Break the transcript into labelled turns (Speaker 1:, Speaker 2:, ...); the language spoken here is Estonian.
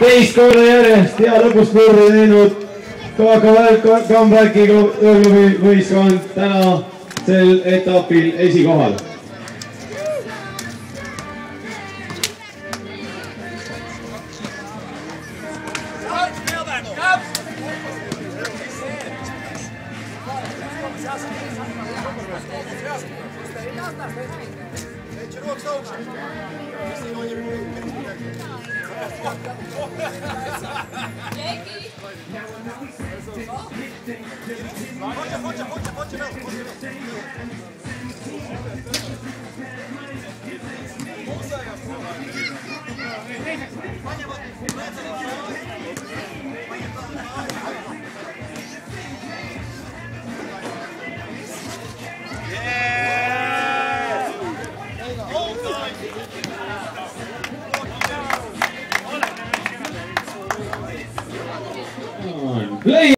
Speaker 1: teist korda järjest hea lõpuspurri teinud comebackiga ööklubi võistkond täna sel etapil esikohal. Play!